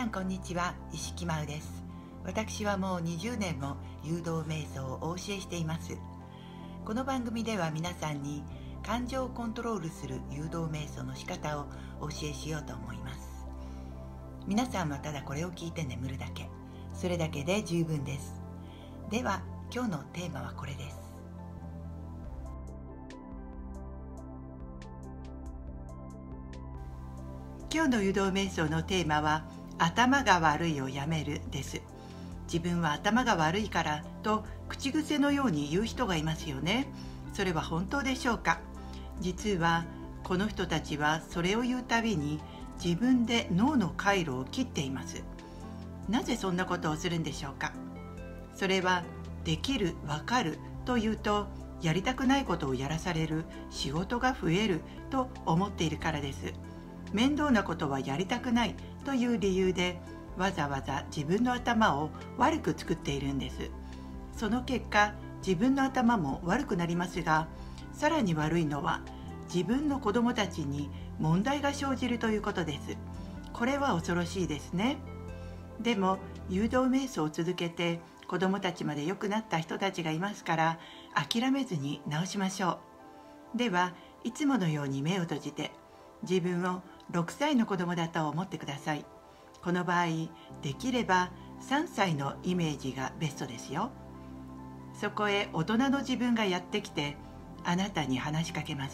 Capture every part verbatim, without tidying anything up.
さんこんにちは、石木真央です。私はもうにじゅうねんも誘導瞑想をお教えしています。この番組では皆さんに感情をコントロールする誘導瞑想の仕方をお教えしようと思います。皆さんはただこれを聞いて眠るだけ、それだけで十分です。では今日のテーマはこれです。今日の誘導瞑想のテーマは頭が悪いをやめるです。自分は頭が悪いからと口癖のように言う人がいますよね。それは本当でしょうか？実はこの人たちはそれを言うたびに自分で脳の回路を切っています。なぜそんなことをするんでしょうか？それはできる、わかるというとやりたくないことをやらされる、仕事が増えると思っているからです。面倒なことはやりたくないという理由でわざわざ自分の頭を悪く作っているんです。その結果自分の頭も悪くなりますが、さらに悪いのは自分の子供たちに問題が生じるということです。これは恐ろしいですね。でも誘導瞑想を続けて子供たちまで良くなった人たちがいますから、諦めずに直しましょう。ではいつものように目を閉じて自分をろくさいの子供だと思ってください。この場合できればさんさいのイメージがベストですよ。そこへ大人の自分がやってきてあなたに話しかけます。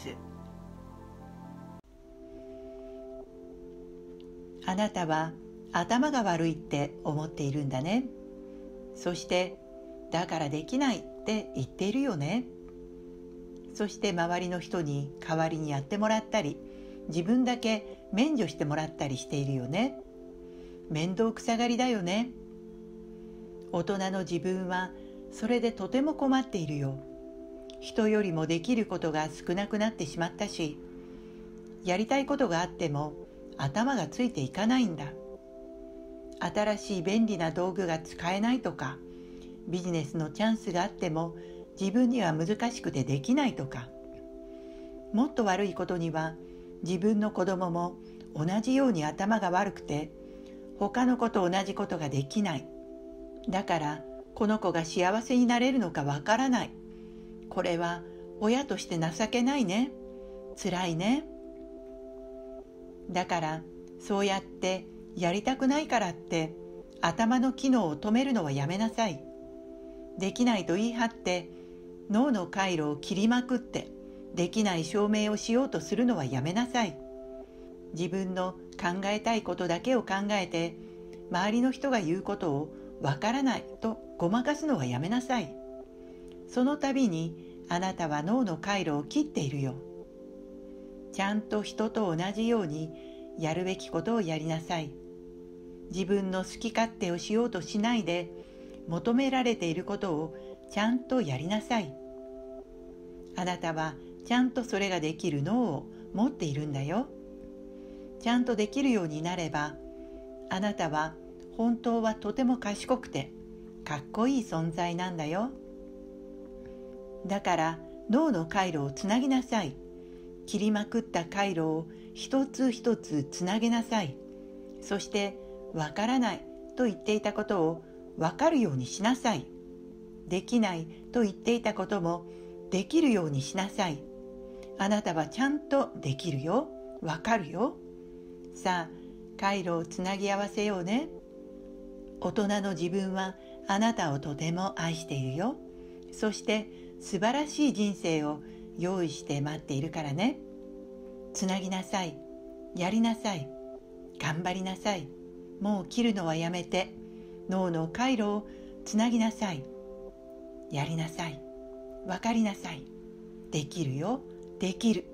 あなたは頭が悪いって思っているんだね。そしてだからできないって言っているよね。そして周りの人に代わりにやってもらったり、自分だけ免除してもらったりしているよね。面倒くさがりだよね。大人の自分はそれでとても困っているよ。人よりもできることが少なくなってしまったし、やりたいことがあっても頭がついていかないんだ。新しい便利な道具が使えないとか、ビジネスのチャンスがあっても自分には難しくてできないとか、もっと悪いことには自分の子供も同じように頭が悪くて他の子と同じことができない。だからこの子が幸せになれるのかわからない。これは親として情けないね。辛いね。だからそうやってやりたくないからって頭の機能を止めるのはやめなさい。できないと言い張って脳の回路を切りまくってできない証明をしようとするのはやめなさい。自分の考えたいことだけを考えて周りの人が言うことをわからないとごまかすのはやめなさい。その度にあなたは脳の回路を切っているよ。ちゃんと人と同じようにやるべきことをやりなさい。自分の好き勝手をしようとしないで求められていることをちゃんとやりなさい。あなたはちゃんとそれができる脳を持っているんだよ。ちゃんとできるようになれば、あなたは本当はとても賢くてかっこいい存在なんだよ。だから脳の回路をつなぎなさい。切りまくった回路を一つ一つつなげなさい。そしてわからないと言っていたことをわかるようにしなさい。できないと言っていたこともできるようにしなさい。あなたはちゃんとできるよ。わかるよ。さあ、回路をつなぎ合わせようね。大人の自分はあなたをとても愛しているよ。そして素晴らしい人生を用意して待っているからね。つなぎなさい。やりなさい。頑張りなさい。もう切るのはやめて、脳の回路をつなぎなさい。やりなさい。わかりなさい。できるよ。できる。